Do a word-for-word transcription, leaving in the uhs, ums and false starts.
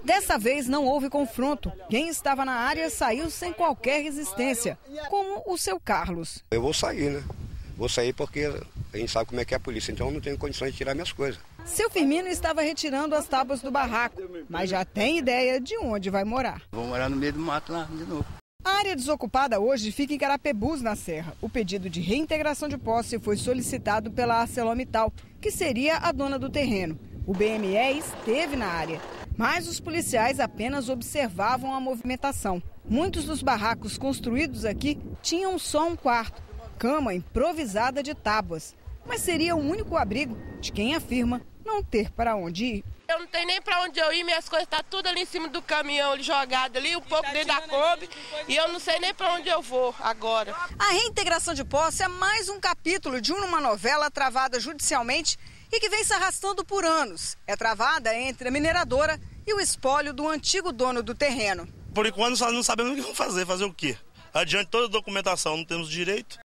Dessa vez não houve confronto. Quem estava na área saiu sem qualquer resistência, como o seu Carlos. Eu vou sair, né? Vou sair porque a gente sabe como é que é a polícia, então eu não tenho condições de tirar minhas coisas. Seu Firmino estava retirando as tábuas do barraco, mas já tem ideia de onde vai morar. Vou morar no meio do mato lá de novo. A área desocupada hoje fica em Carapebus, na Serra. O pedido de reintegração de posse foi solicitado pela ArcelorMittal, que seria a dona do terreno. O B M E esteve na área, mas os policiais apenas observavam a movimentação. Muitos dos barracos construídos aqui tinham só um quarto, cama improvisada de tábuas. Mas seria o único abrigo de quem afirma não ter para onde ir. Eu não tenho nem para onde eu ir, minhas coisas estão tudo ali em cima do caminhão, jogado ali, um pouco dentro da Kombi, e eu não sei nem para onde eu vou agora. A reintegração de posse é mais um capítulo de uma novela travada judicialmente e que vem se arrastando por anos. É travada entre a mineradora e o espólio do antigo dono do terreno. Por enquanto nós não sabemos o que vamos fazer, fazer o quê? Adiante toda a documentação, não temos direito.